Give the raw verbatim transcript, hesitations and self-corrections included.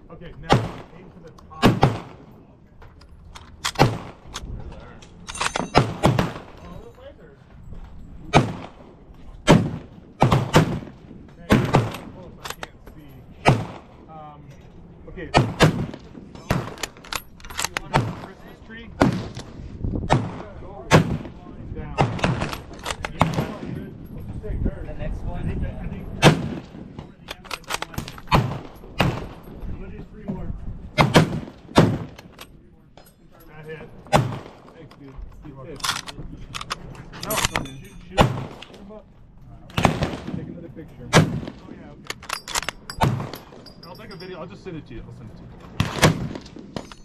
Okay, now aim for the top. All the lasers. Okay, close, I can't see. Um, okay. You want a Christmas tree? Down. The next one. I think, I think that hit. Thanks, dude. No, shoot, shoot. Take another picture. Oh, yeah, okay. I'll take a video. I'll just send it to you. I'll send it to you.